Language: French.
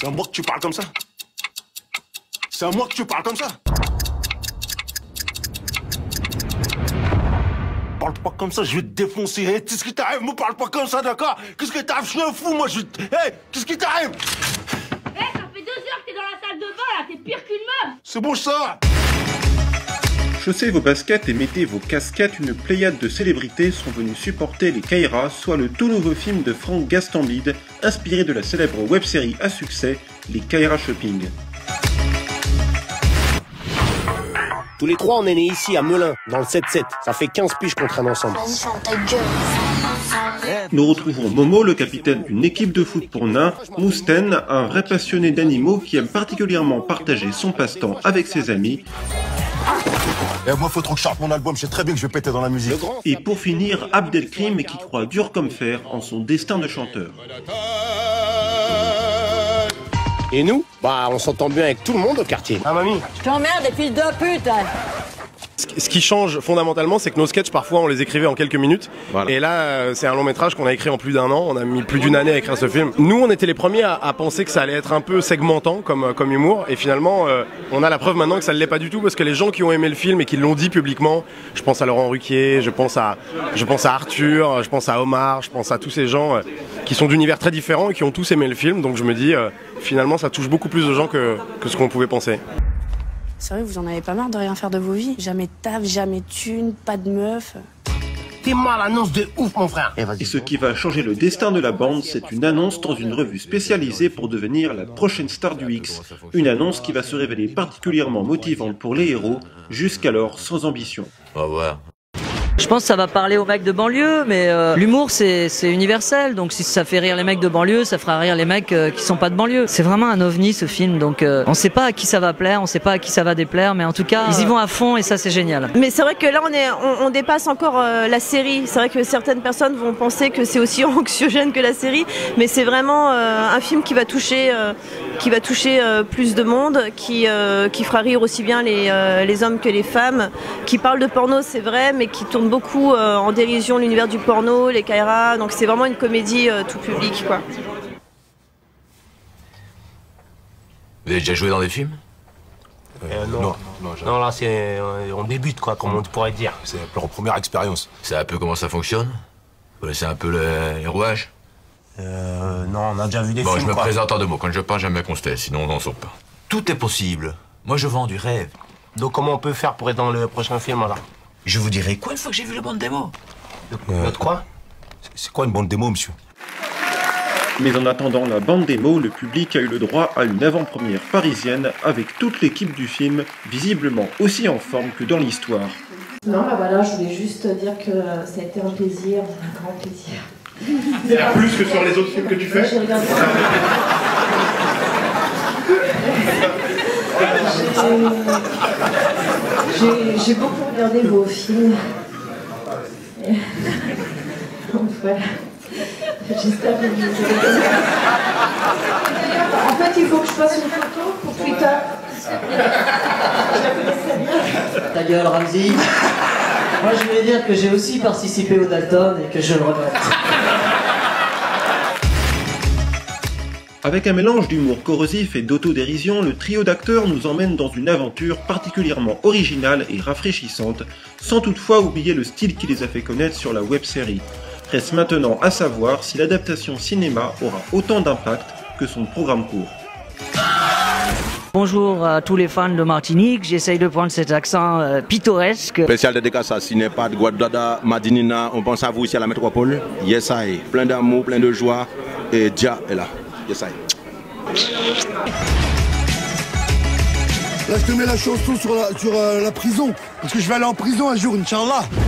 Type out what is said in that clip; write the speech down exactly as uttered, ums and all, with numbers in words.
C'est à moi que tu parles comme ça? C'est à moi que tu parles comme ça? Parle pas comme ça, je vais te défoncer. Hey, qu'est-ce qui t'arrive? Me parle pas comme ça, d'accord? Qu'est-ce qui t'arrive? Je suis un fou, moi, je... Hey, qu'est-ce qui t'arrive? Hey, ça fait deux heures que t'es dans la salle de bain, là, t'es pire qu'une meuf! C'est bon, ça! Chaussez vos baskets et mettez vos casquettes, une pléiade de célébrités sont venues supporter les Kaira, soit le tout nouveau film de Franck Gastambide, inspiré de la célèbre web-série à succès, les Kaira Shopping. Tous les trois, on est nés ici, à Melun, dans le sept sept. Ça fait quinze piges qu'on traîne ensemble. Nous retrouvons Momo, le capitaine d'une équipe de foot pour nains, Mousten, un vrai passionné d'animaux qui aime particulièrement partager son passe-temps avec ses amis. Et moi, faut trop que je sorte mon album, je sais très bien que je vais péter dans la musique. Et pour finir, Abdelkrim qui croit dur comme fer en son destin de chanteur. Et nous, bah, on s'entend bien avec tout le monde au quartier. Ah, mamie? Je t'emmerde, les fils de pute. Ce qui change fondamentalement, c'est que nos sketchs, parfois, on les écrivait en quelques minutes. Voilà. Et là, c'est un long métrage qu'on a écrit en plus d'un an. On a mis plus d'une année à écrire ce film. Nous, on était les premiers à, à penser que ça allait être un peu segmentant comme, comme humour. Et finalement, euh, on a la preuve maintenant que ça ne l'est pas du tout. Parce que les gens qui ont aimé le film et qui l'ont dit publiquement, je pense à Laurent Ruquier, je pense à, je pense à Arthur, je pense à Omar, je pense à tous ces gens euh, qui sont d'univers très différents et qui ont tous aimé le film. Donc je me dis, euh, finalement, ça touche beaucoup plus de gens que, que ce qu'on pouvait penser. C'est vrai, vous en avez pas marre de rien faire de vos vies? Jamais de taf, jamais de thune, pas de meuf. Fais-moi l'annonce de ouf, mon frère. Et ce qui va changer le destin de la bande, c'est une annonce dans une revue spécialisée pour devenir la prochaine star du X. Une annonce qui va se révéler particulièrement motivante pour les héros, jusqu'alors sans ambition. Au revoir. Je pense que ça va parler aux mecs de banlieue, mais euh, l'humour c'est universel, donc si ça fait rire les mecs de banlieue, ça fera rire les mecs euh, qui sont pas de banlieue. C'est vraiment un ovni ce film, donc euh, on sait pas à qui ça va plaire, on sait pas à qui ça va déplaire, mais en tout cas, ils y vont à fond et ça c'est génial. Mais c'est vrai que là on, est, on, on dépasse encore euh, la série, c'est vrai que certaines personnes vont penser que c'est aussi anxiogène que la série, mais c'est vraiment euh, un film qui va toucher, euh, qui va toucher euh, plus de monde, qui, euh, qui fera rire aussi bien les, euh, les hommes que les femmes, qui parle de porno c'est vrai, mais qui tourne beaucoup euh, en dérision l'univers du porno, les Kaira, donc c'est vraiment une comédie euh, tout public quoi. Vous avez déjà joué dans des films? euh, non. Non, non, non, là c'est euh, on débute quoi, comme on pourrait dire. C'est leur première expérience. C'est un peu comment ça fonctionne? Vous connaissez un peu le, les rouages? Euh, non, on a déjà vu des bon, films. Bon, je me quoi. présente en deux mots. Quand je parle, j'aime bien qu'on se taise, sinon on n'en sort pas. Tout est possible. Moi, je vends du rêve. Donc comment on peut faire pour être dans le prochain film alors? Je vous dirai quoi une fois que j'ai vu la bande démo? Euh, Notre quoi? C'est quoi une bande démo, monsieur? Mais en attendant la bande démo, le public a eu le droit à une avant-première parisienne avec toute l'équipe du film, visiblement aussi en forme que dans l'histoire. Non, bah voilà, je voulais juste dire que ça a été un plaisir, un grand plaisir. Il y a plus que sur les autres films que tu fais? J'ai regardé. J'ai beaucoup regardé vos films. Et... voilà. J'espère que vous avez... En fait, il faut que je fasse une photo pour Twitter. Je la connaissais bien. Ta gueule, Ramzi. Moi, je voulais dire que j'ai aussi participé au Dalton et que je le regrette. Avec un mélange d'humour corrosif et d'autodérision, le trio d'acteurs nous emmène dans une aventure particulièrement originale et rafraîchissante, sans toutefois oublier le style qui les a fait connaître sur la web-série. Reste maintenant à savoir si l'adaptation cinéma aura autant d'impact que son programme court. Bonjour à tous les fans de Martinique, j'essaye de prendre cet accent euh, pittoresque. Spécial dédicace à Cinépad, Guadada, Madinina, on pense à vous ici à la métropole. Yes, I. Plein d'amour, plein de joie, et Dia est là. Yes, I. Là, je te mets la chanson sur la, sur, euh, la prison, parce que je vais aller en prison un jour, Inch'Allah.